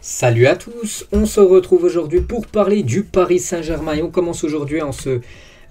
Salut à tous, on se retrouve aujourd'hui pour parler du Paris Saint-Germain et on commence aujourd'hui en ce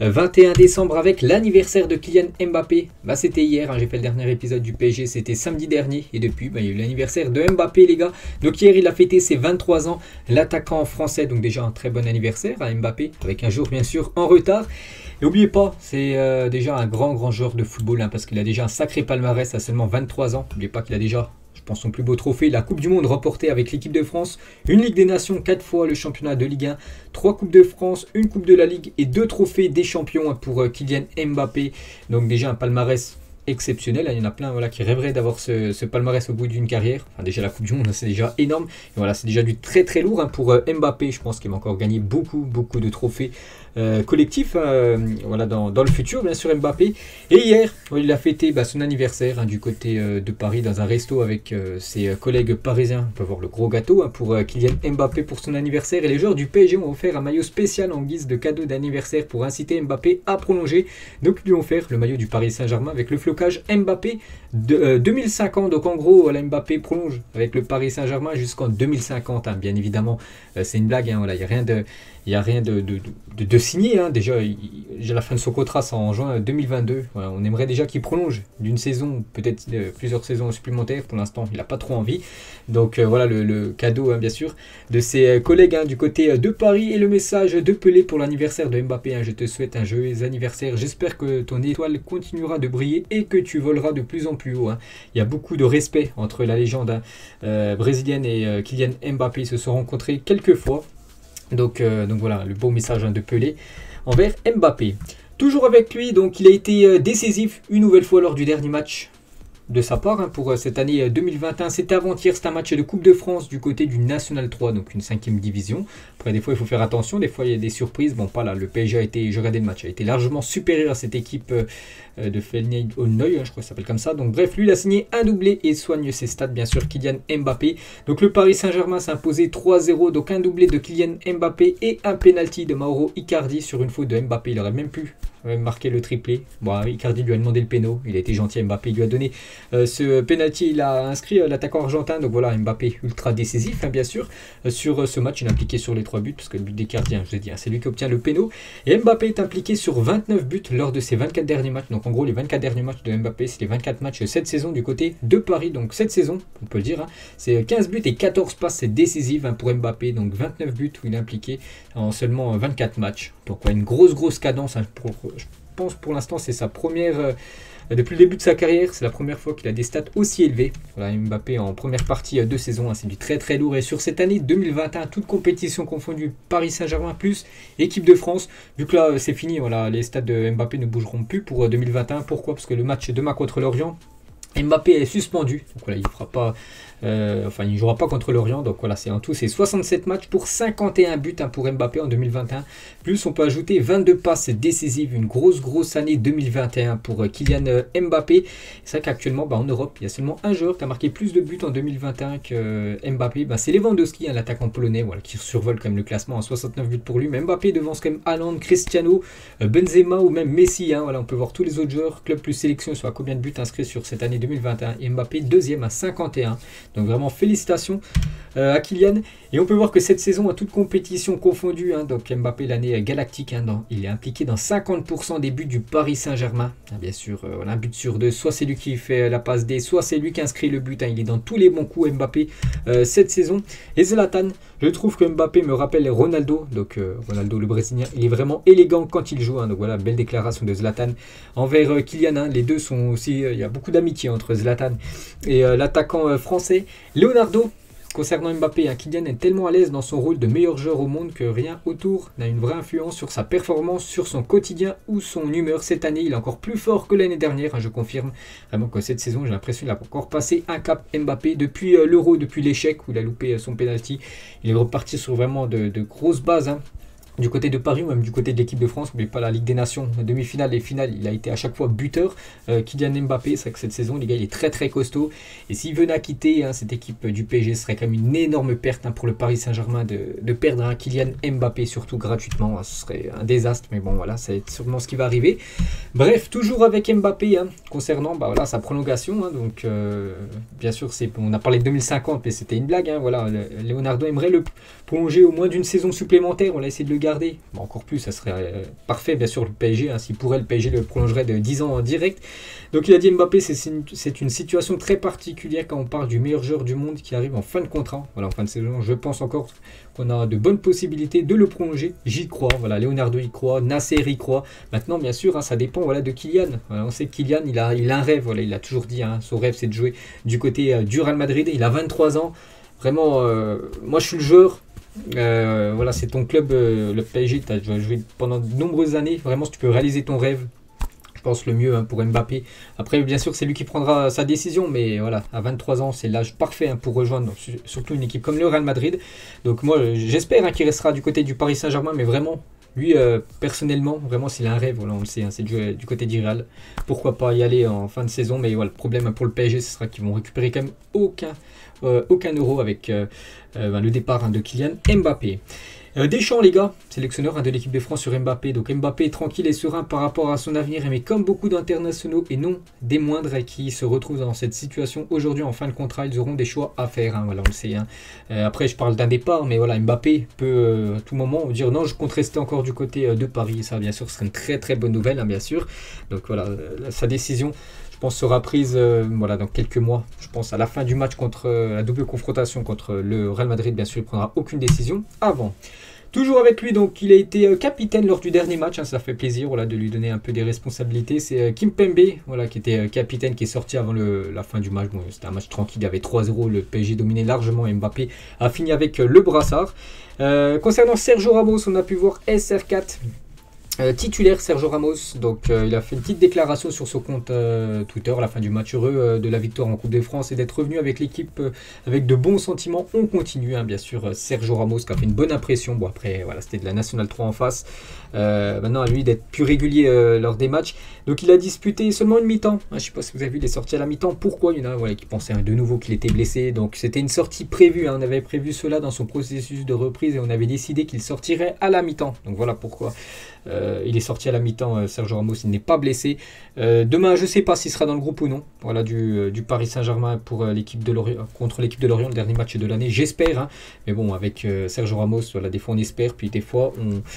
21 décembre avec l'anniversaire de Kylian Mbappé. C'était hier, j'ai fait le dernier épisode du PSG, c'était samedi dernier et depuis il y a eu l'anniversaire de Mbappé les gars. Donc hier il a fêté ses 23 ans, l'attaquant français, donc déjà un très bon anniversaire à Mbappé avec un jour bien sûr en retard. Et n'oubliez pas, c'est déjà un grand joueur de football parce qu'il a déjà un sacré palmarès à seulement 23 ans. N'oubliez pas qu'il a déjà, je pense, son plus beau trophée, la Coupe du Monde remportée avec l'équipe de France, une Ligue des Nations, 4 fois le championnat de Ligue 1, 3 Coupes de France, une Coupe de la Ligue et 2 trophées des champions pour Kylian Mbappé. Donc déjà un palmarès exceptionnel, il y en a plein qui rêveraient d'avoir ce palmarès au bout d'une carrière. Enfin, déjà la Coupe du Monde, c'est déjà énorme. Et voilà, c'est déjà du très lourd pour Mbappé. Je pense qu'il va encore gagner beaucoup de trophées collectifs dans le futur, bien sûr, Mbappé. Et hier, il a fêté son anniversaire du côté de Paris dans un resto avec ses collègues parisiens. On peut voir le gros gâteau pour Kylian Mbappé pour son anniversaire. Et les joueurs du PSG ont offert un maillot spécial en guise de cadeau d'anniversaire pour inciter Mbappé à prolonger. Donc ils lui ont offert le maillot du Paris Saint-Germain avec le flocage Mbappé de 2050. Donc en gros, Mbappé prolonge avec le Paris Saint-Germain jusqu'en 2050. Bien évidemment, c'est une blague. Il n'y a rien de signé. Déjà, la fin de son contrat, c'est en juin 2022. Voilà, on aimerait déjà qu'il prolonge d'une saison, peut-être plusieurs saisons supplémentaires. Pour l'instant, il n'a pas trop envie. Donc voilà le cadeau, bien sûr, de ses collègues du côté de Paris. Et le message de Pelé pour l'anniversaire de Mbappé. Je te souhaite un joyeux anniversaire. J'espère que ton étoile continuera de briller et que tu voleras de plus en plus haut. Il y a beaucoup de respect entre la légende brésilienne et Kylian Mbappé. Ils se sont rencontrés quelques fois. Donc voilà, le beau message de Pelé envers Mbappé. Toujours avec lui, donc il a été décisif une nouvelle fois lors du dernier match de sa part pour cette année 2021. C'était avant-hier, c'était un match de Coupe de France du côté du National 3, donc une 5e division. Après, des fois, il faut faire attention, des fois, il y a des surprises. Bon, pas là, le PSG a été, je regardais le match, a été largement supérieur à cette équipe de Fenerbahçe, je crois que ça s'appelle comme ça. Donc bref, lui, il a signé un doublé et soigne ses stats, bien sûr, Kylian Mbappé. Donc le Paris Saint-Germain s'est imposé 3-0, donc un doublé de Kylian Mbappé et un penalty de Mauro Icardi sur une faute de Mbappé. Il aurait même pu marquer le triplé. Bon, Icardi lui a demandé le péno, il a été gentil, Mbappé lui a donné ce penalty, il a inscrit l'attaquant argentin. Donc voilà, Mbappé ultra décisif, bien sûr, sur ce match. Il est impliqué sur les 3 buts, parce que le but d'Icardi, je vous ai dit, c'est lui qui obtient le péno. Et Mbappé est impliqué sur 29 buts lors de ses 24 derniers matchs. Donc en gros, les 24 derniers matchs de Mbappé, c'est les 24 matchs cette saison du côté de Paris. Donc cette saison, on peut le dire, c'est 15 buts et 14 passes décisives pour Mbappé. Donc 29 buts où il est impliqué en seulement 24 matchs. Donc une grosse cadence. Je pense pour l'instant, c'est sa première... Depuis le début de sa carrière, c'est la première fois qu'il a des stats aussi élevées. Voilà, Mbappé en première partie de saison, c'est du très lourd. Et sur cette année 2021, toute compétition confondue, Paris Saint-Germain plus équipe de France. Vu que là, c'est fini, voilà, les stats de Mbappé ne bougeront plus pour 2021. Pourquoi? Parce que le match demain contre l'Orient, Mbappé est suspendu. Donc voilà, il fera pas... il ne jouera pas contre l'Orient. Donc voilà, c'est en tout, c'est 67 matchs pour 51 buts pour Mbappé en 2021. Plus on peut ajouter 22 passes décisives. Une grosse année 2021 pour Kylian Mbappé. C'est vrai qu'actuellement, en Europe, il y a seulement un joueur qui a marqué plus de buts en 2021 que Mbappé. C'est Lewandowski, l'attaquant polonais, qui survole quand même le classement à 69 buts pour lui. Mais Mbappé devance quand même Haaland, Cristiano, Benzema ou même Messi. On peut voir tous les autres joueurs, club plus sélection, soit combien de buts inscrits sur cette année 2021. Et Mbappé deuxième à 51. Donc vraiment félicitations à Kylian. Et on peut voir que cette saison, à toute compétition confondue, donc Mbappé l'année galactique, il est impliqué dans 50% des buts du Paris Saint-Germain. Bien sûr, un but sur 2, soit c'est lui qui fait la passe D, soit c'est lui qui inscrit le but. Il est dans tous les bons coups Mbappé cette saison. Et Zlatan, je trouve que Mbappé me rappelle Ronaldo. Donc Ronaldo le Brésilien, il est vraiment élégant quand il joue. Donc voilà, belle déclaration de Zlatan envers Kylian. Les deux sont aussi, il y a beaucoup d'amitié entre Zlatan et l'attaquant français. Leonardo, concernant Mbappé, Kylian est tellement à l'aise dans son rôle de meilleur joueur au monde que rien autour n'a une vraie influence sur sa performance, sur son quotidien ou son humeur. Cette année, il est encore plus fort que l'année dernière. Je confirme vraiment que cette saison, j'ai l'impression qu'il a encore passé un cap Mbappé depuis l'Euro, depuis l'échec où il a loupé son penalty. Il est reparti sur vraiment de grosses bases. du côté de Paris ou même du côté de l'équipe de France. N'oubliez pas la Ligue des Nations, demi-finale et finale, il a été à chaque fois buteur. Kylian Mbappé, c'est vrai que cette saison, les gars, il est très très costaud. Et s'il venait à quitter cette équipe du PSG, ce serait quand même une énorme perte pour le Paris Saint-Germain de perdre Kylian Mbappé, surtout gratuitement. Ce serait un désastre, mais bon, voilà, c'est sûrement ce qui va arriver. Bref, toujours avec Mbappé, concernant sa prolongation. Donc, bien sûr, on a parlé de 2050, mais c'était une blague. Voilà, Leonardo aimerait le prolonger au moins d'une saison supplémentaire. On a essayé de le garder. Bon, encore plus, ça serait parfait, bien sûr, le PSG. S'il pourrait, le PSG le prolongerait de 10 ans en direct. Donc, il a dit Mbappé, c'est une situation très particulière quand on parle du meilleur joueur du monde qui arrive en fin de contrat. Voilà, en fin de saison, je pense encore qu'on a de bonnes possibilités de le prolonger. J'y crois. Voilà, Leonardo y croit, Nasser y croit. Maintenant, bien sûr, ça dépend de Kylian. Voilà, on sait que Kylian, il a un rêve. Voilà, il a toujours dit, son rêve, c'est de jouer du côté du Real Madrid. Il a 23 ans. Vraiment, moi, je suis le joueur. Voilà, c'est ton club, le PSG. Tu as joué pendant de nombreuses années. Vraiment, si tu peux réaliser ton rêve, je pense le mieux pour Mbappé. Après, bien sûr, c'est lui qui prendra sa décision, mais voilà, à 23 ans, c'est l'âge parfait pour rejoindre surtout une équipe comme le Real Madrid. Donc moi, j'espère qu'il restera du côté du Paris Saint-Germain, mais vraiment, lui, personnellement, vraiment, s'il a un rêve, voilà, on le sait, c'est de jouer du côté du Real. Pourquoi pas y aller en fin de saison, mais voilà, le problème pour le PSG, ce sera qu'ils vont récupérer quand même aucun euro avec le départ de Kylian Mbappé. Deschamps, les gars, sélectionneur de l'équipe de France sur Mbappé. Donc Mbappé est tranquille et serein par rapport à son avenir, mais comme beaucoup d'internationaux et non des moindres qui se retrouvent dans cette situation aujourd'hui en fin de contrat, ils auront des choix à faire. Voilà, on le sait. Après, je parle d'un départ, mais voilà, Mbappé peut à tout moment dire non, je compte rester encore du côté de Paris. Ça, bien sûr, ce serait une très très bonne nouvelle, bien sûr. Donc voilà, sa décision, je pense, sera prise dans quelques mois. Je pense à la fin du match contre la double confrontation contre le Real Madrid. Bien sûr, il ne prendra aucune décision avant. Toujours avec lui, donc il a été capitaine lors du dernier match, ça fait plaisir de lui donner un peu des responsabilités. C'est Kimpembe qui était capitaine, qui est sorti avant la fin du match. Bon, c'était un match tranquille, il y avait 3-0, le PSG dominait largement et Mbappé a fini avec le brassard. Concernant Sergio Ramos, on a pu voir SR4. Titulaire Sergio Ramos, donc il a fait une petite déclaration sur son compte Twitter à la fin du match, heureux de la victoire en Coupe de France et d'être revenu avec l'équipe avec de bons sentiments. On continue, bien sûr, Sergio Ramos qui a fait une bonne impression. Bon, après, voilà, c'était de la Nationale 3 en face. Maintenant, à lui d'être plus régulier lors des matchs. Donc, il a disputé seulement une mi-temps. Je ne sais pas si vous avez vu, il est sorti à la mi-temps. Pourquoi? Il y en a qui pensaient de nouveau qu'il était blessé. Donc, c'était une sortie prévue. On avait prévu cela dans son processus de reprise et on avait décidé qu'il sortirait à la mi-temps. Donc, voilà pourquoi. Il est sorti à la mi-temps, Sergio Ramos, il n'est pas blessé. Demain, je ne sais pas s'il sera dans le groupe ou non. Voilà, du Paris Saint-Germain pour l'équipe de Lorient, contre l'équipe de Lorient, le dernier match de l'année, j'espère. Mais bon, avec Sergio Ramos, voilà, des fois on espère, puis des fois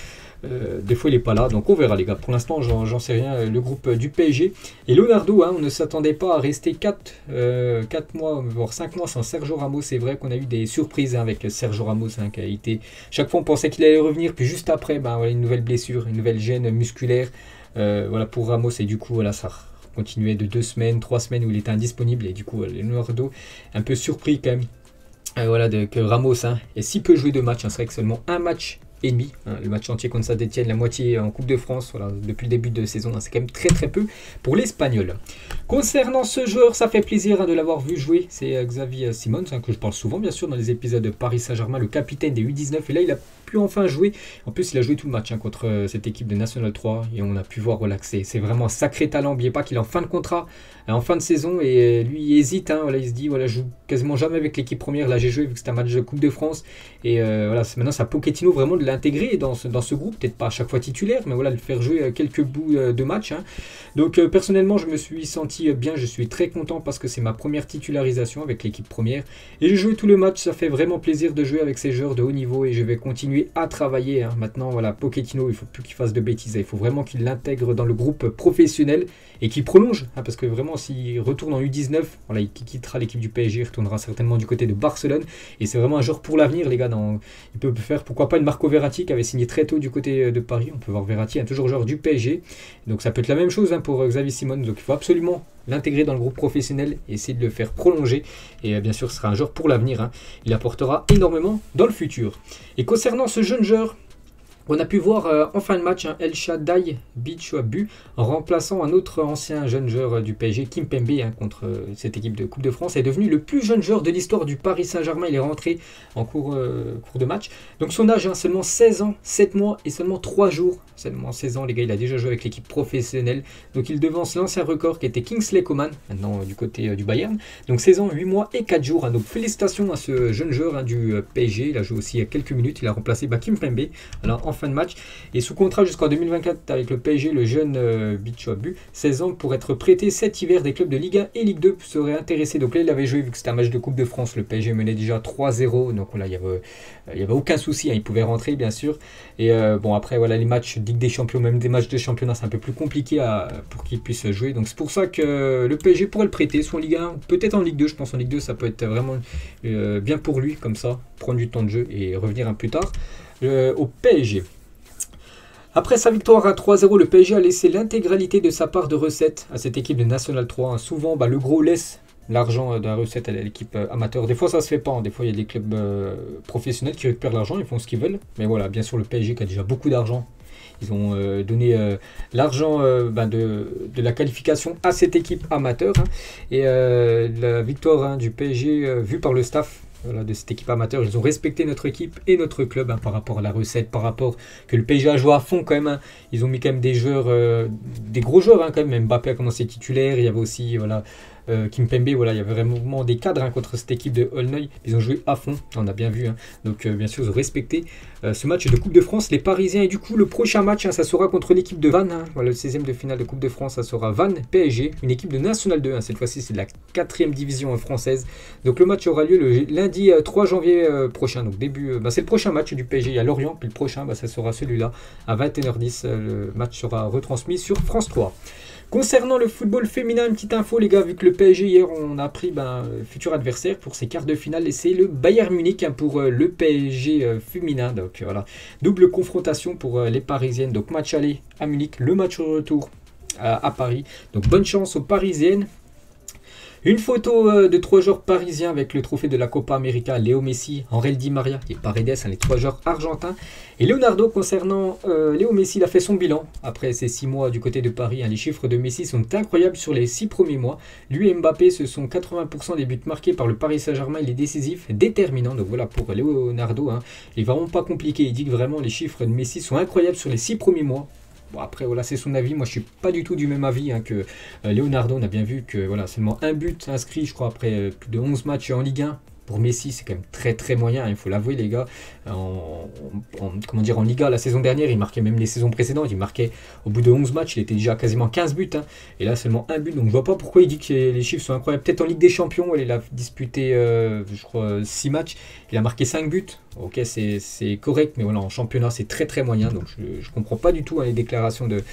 il n'est pas là, donc on verra les gars. Pour l'instant, j'en sais rien. Le groupe du PSG et Leonardo, on ne s'attendait pas à rester 4 mois, voire 5 mois sans Sergio Ramos. C'est vrai qu'on a eu des surprises avec Sergio Ramos, qui a été. Chaque fois, on pensait qu'il allait revenir, puis juste après, une nouvelle blessure, une nouvelle gêne musculaire. Voilà pour Ramos, et du coup, voilà, ça continuait de 2 semaines, 3 semaines où il était indisponible, et du coup, Leonardo un peu surpris quand même. Que Ramos ait si peu joué de matchs. C'est vrai que seulement un match et demi, le match entier contre Saint-Etienne, la moitié en Coupe de France, voilà, depuis le début de saison, c'est quand même très très peu pour l'Espagnol. Concernant ce joueur, ça fait plaisir de l'avoir vu jouer, c'est Xavi Simons, que je parle souvent bien sûr dans les épisodes de Paris Saint-Germain, le capitaine des U19, et là il a pu enfin jouer. En plus, il a joué tout le match contre cette équipe de National 3 et on a pu voir relaxer. C'est vraiment un sacré talent. N'oubliez pas qu'il est en fin de contrat, en fin de saison, et lui il hésite. Voilà, il se dit voilà, je joue quasiment jamais avec l'équipe première. Là, j'ai joué vu que c'était un match de Coupe de France. Et voilà, maintenant, c'est à Pochettino vraiment de l'intégrer dans ce groupe. Peut-être pas à chaque fois titulaire, mais voilà, de le faire jouer quelques bouts de match. Donc, personnellement, je me suis senti bien. Je suis très content parce que c'est ma première titularisation avec l'équipe première. Et j'ai joué tout le match. Ça fait vraiment plaisir de jouer avec ces joueurs de haut niveau et je vais continuer à travailler. Maintenant, voilà, Pochettino, il ne faut plus qu'il fasse de bêtises. Il faut vraiment qu'il l'intègre dans le groupe professionnel et qu'il prolonge. Parce que vraiment, s'il retourne en U19, voilà, il quittera l'équipe du PSG, il retournera certainement du côté de Barcelone. Et c'est vraiment un joueur pour l'avenir, les gars. Il peut faire, pourquoi pas, une Marco Verratti qui avait signé très tôt du côté de Paris. On peut voir Verratti, toujours joueur du PSG. Donc ça peut être la même chose pour Xavi Simons. Donc il faut absolument l'intégrer dans le groupe professionnel et essayer de le faire prolonger. Et bien sûr, ce sera un joueur pour l'avenir. Il apportera énormément dans le futur. Et concernant ce jeune joueur, On a pu voir en fin de match El Shaddai Bichwabu en remplaçant un autre ancien jeune joueur du PSG, Kimpembe, contre cette équipe de Coupe de France, est devenu le plus jeune joueur de l'histoire du Paris Saint-Germain. Il est rentré en cours de match. Donc son âge, seulement 16 ans, 7 mois et seulement 3 jours. Seulement 16 ans, les gars, il a déjà joué avec l'équipe professionnelle. Donc il devance l'ancien record qui était Kingsley Coman, maintenant du côté du Bayern. Donc 16 ans, 8 mois et 4 jours. Donc félicitations à ce jeune joueur du PSG. Il a joué aussi il y a quelques minutes. Il a remplacé Kimpembe. Alors en fin de match, et sous contrat jusqu'en 2024 avec le PSG, le jeune Bichwabu, 16 ans, pour être prêté cet hiver. Des clubs de Ligue 1 et Ligue 2 seraient intéressés. Donc là, il avait joué, vu que c'était un match de Coupe de France, le PSG menait déjà 3-0, donc là, il n'y avait aucun souci, il pouvait rentrer, bien sûr. Et bon, après, voilà, les matchs de Ligue des Champions, même des matchs de championnat, c'est un peu plus compliqué pour qu'il puisse jouer. Donc c'est pour ça que le PSG pourrait le prêter, soit en Ligue 1, peut-être en Ligue 2. Je pense en Ligue 2, ça peut être vraiment bien pour lui, comme ça, prendre du temps de jeu et revenir un peu plus tard au PSG. Après sa victoire à 3-0, le PSG a laissé l'intégralité de sa part de recettes à cette équipe de National 3. Souvent, le gros laisse l'argent de la recette à l'équipe amateur. Des fois, ça se fait pas. Des fois, il y a des clubs professionnels qui récupèrent l'argent, ils font ce qu'ils veulent. Mais voilà, bien sûr, le PSG qui a déjà beaucoup d'argent. Ils ont donné l'argent de la qualification à cette équipe amateur. Et la victoire du PSG vue par le staff, voilà, de cette équipe amateur, ils ont respecté notre équipe et notre club par rapport à la recette, par rapport que le PSG a joué à fond quand même. Ils ont mis quand même des joueurs, des gros joueurs quand même. Mbappé a commencé titulaire, il y avait aussi Kimpembe, il y avait vraiment des cadres contre cette équipe de Aulnoy. Ils ont joué à fond, on a bien vu. Donc bien sûr, ils ont respecté ce match de Coupe de France, les Parisiens. Et du coup, le prochain match, ça sera contre l'équipe de Vannes. Voilà, le 16e de finale de Coupe de France, ça sera Vannes PSG, une équipe de National 2. Cette fois-ci, c'est de la 4e division française. Donc le match aura lieu le lundi 3 janvier prochain. Donc c'est le prochain match du PSG. Il y a Lorient, puis le prochain, ça sera celui-là à 21h10. Le match sera retransmis sur France 3. Concernant le football féminin, une petite info, les gars, vu que le PSG hier, on a appris le futur adversaire pour ses quarts de finale, et c'est le Bayern Munich pour le PSG féminin. Donc voilà, double confrontation pour les Parisiennes. Donc match aller à Munich, le match retour à Paris. Donc bonne chance aux Parisiennes. Une photo de 3 joueurs parisiens avec le trophée de la Copa América, Léo Messi, Angel Di Maria et Paredes, les 3 joueurs argentins. Et Leonardo, concernant Léo Messi, il a fait son bilan après ses 6 mois du côté de Paris. Les chiffres de Messi sont incroyables sur les 6 premiers mois. Lui et Mbappé, ce sont 80% des buts marqués par le Paris Saint-Germain. Il est décisif, déterminant. Donc voilà pour Leonardo. Il n'est vraiment pas compliqué. Il dit que vraiment les chiffres de Messi sont incroyables sur les 6 premiers mois. Bon, après, voilà, c'est son avis. Moi, je suis pas du tout du même avis que Leonardo. On a bien vu que seulement un but inscrit, je crois, après plus de 11 matchs en Ligue 1. Pour Messi, c'est quand même très très moyen, il faut l'avouer, les gars. En Liga, la saison dernière, il marquait même les saisons précédentes. Il marquait au bout de 11 matchs, il était déjà quasiment 15 buts. Et là, seulement un but. Donc, je vois pas pourquoi il dit que les chiffres sont incroyables. Peut-être en Ligue des Champions, il a disputé, je crois, 6 matchs. Il a marqué 5 buts. Ok, c'est correct, mais voilà, en championnat, c'est très très moyen. Donc, je comprends pas du tout les déclarations de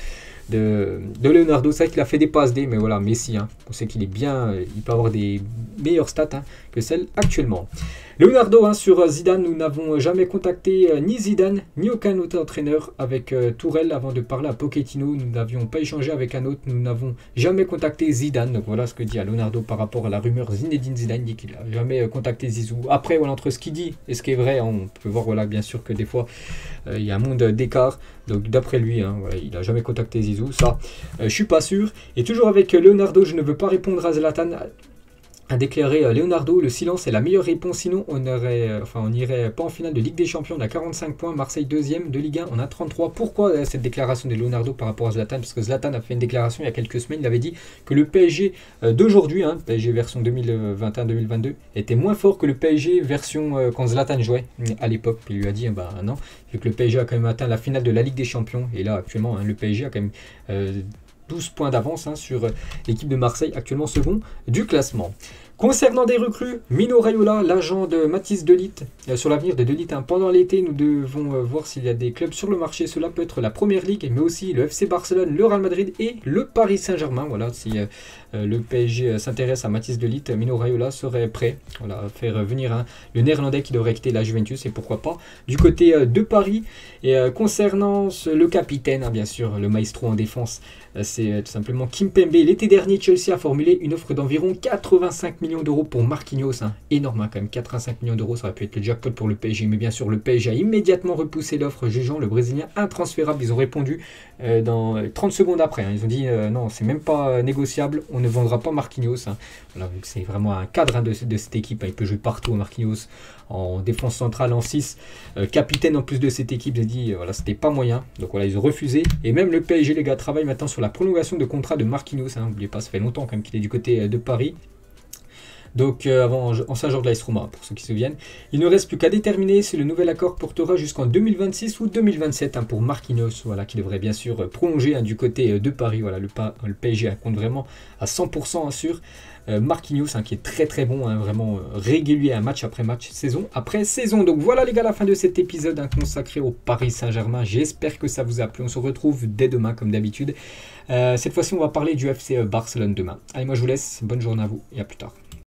Leonardo. C'est vrai qu'il a fait des passes D, mais voilà, Messi, on sait qu'il est bien, il peut avoir des meilleures stats que celles actuellement. Leonardo, sur Zidane, nous n'avons jamais contacté ni Zidane, ni aucun autre entraîneur. Avec Tourelle, avant de parler à Pochettino, nous n'avions pas échangé avec un autre, nous n'avons jamais contacté Zidane. Donc voilà ce que dit Leonardo par rapport à la rumeur Zinedine Zidane, dit qu'il n'a jamais contacté Zizou. Après, voilà, entre ce qu'il dit et ce qui est vrai, on peut voir, voilà, bien sûr que des fois, il y a un monde d'écart. Donc d'après lui, voilà, il n'a jamais contacté Zizou, ça, je suis pas sûr. Et toujours avec Leonardo, je ne veux pas répondre à Zlatan. A déclaré Leonardo, le silence est la meilleure réponse, sinon on n'irait pas en finale de Ligue des Champions. On a 45 points, Marseille 2e, de Ligue 1 on a 33. Pourquoi cette déclaration de Leonardo par rapport à Zlatan? Parce que Zlatan a fait une déclaration il y a quelques semaines, il avait dit que le PSG d'aujourd'hui, PSG version 2021-2022, était moins fort que le PSG version quand Zlatan jouait à l'époque. Il lui a dit non, vu que le PSG a quand même atteint la finale de la Ligue des Champions, et là actuellement le PSG a quand même 12 points d'avance sur l'équipe de Marseille, actuellement second du classement. Concernant des recrues, Mino Raiola, l'agent de Mathis de Ligt, sur l'avenir de Ligt. Pendant l'été, nous devons voir s'il y a des clubs sur le marché. Cela peut être la Première Ligue, mais aussi le FC Barcelone, le Real Madrid et le Paris Saint-Germain. Voilà, si le PSG s'intéresse à Mathys de Ligt, Mino Raiola serait prêt, voilà, à faire venir le néerlandais qui devrait quitter la Juventus et pourquoi pas du côté de Paris. Et concernant le capitaine, bien sûr, le maestro en défense, c'est tout simplement Kimpembe. L'été dernier, Chelsea a formulé une offre d'environ 85 millions d'euros pour Marquinhos. Énorme quand même, 85 millions d'euros, ça aurait pu être le jackpot pour le PSG. Mais bien sûr, le PSG a immédiatement repoussé l'offre, jugeant le Brésilien intransférable. Ils ont répondu dans 30 secondes après. Ils ont dit non, c'est même pas négociable, on ne vendra pas Marquinhos. Voilà, vu que c'est vraiment un cadre de cette équipe. Il peut jouer partout, Marquinhos, en défense centrale, en 6. Capitaine en plus de cette équipe, j'ai dit, voilà, c'était pas moyen. Donc voilà, ils ont refusé. Et même le PSG, les gars, travaillent maintenant sur la prolongation de contrat de Marquinhos. N'oubliez pas, ça fait longtemps quand même qu'il est du côté de Paris. Donc avant ancien joueur de l'AS Roma, pour ceux qui se souviennent. Il ne reste plus qu'à déterminer si le nouvel accord portera jusqu'en 2026 ou 2027 pour Marquinhos, voilà, qui devrait bien sûr prolonger du côté de Paris. Voilà, le PSG compte vraiment à 100% sur Marquinhos, qui est très très bon, vraiment régulier, match après match, saison après saison. Donc voilà les gars, la fin de cet épisode consacré au Paris Saint-Germain. J'espère que ça vous a plu. On se retrouve dès demain comme d'habitude. Cette fois-ci on va parler du FC Barcelone demain. Allez, moi je vous laisse, bonne journée à vous et à plus tard.